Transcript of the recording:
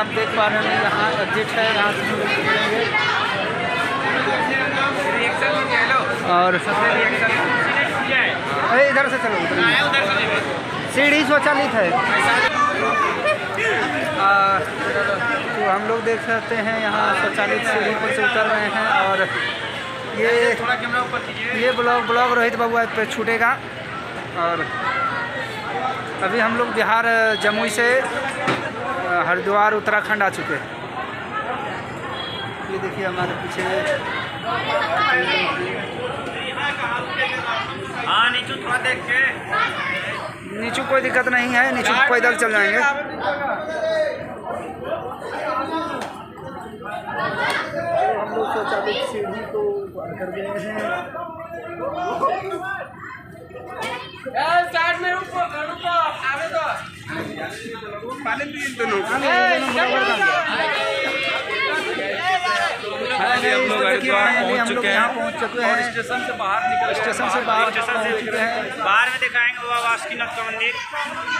आप देख पा रहे हैं यहाँ एग्जिट है, यहाँ से हम लोग निकलेंगे और इधर से चलो, सीढ़ी स्वचालित है। तो हम लोग देख सकते हैं यहाँ स्वचालित सीढ़ी पर से उतर रहे हैं और ये ब्लॉग रोहित बाबू पे छूटेगा। और अभी हम लोग बिहार जमुई से हरिद्वार उत्तराखंड आ चुके हैं। ये देखिए हमारे पीछे, हाँ नीचू थोड़ा देख के, नीचू कोई दिक्कत नहीं है, नीचू पैदल चल जाएंगे। हम लोग स्वचालित सीढ़ी को पार कर गए हैं। साइड में रुको आवे तो पानी भी दोनों हम लोग हरिद्वार पहुंच चुके हैं और स्टेशन से बाहर निकल, स्टेशन से बाहर पहुंच चुके हैं। बाहर में दिखाएंगे बाबा बासुकीनाथ का मंदिर।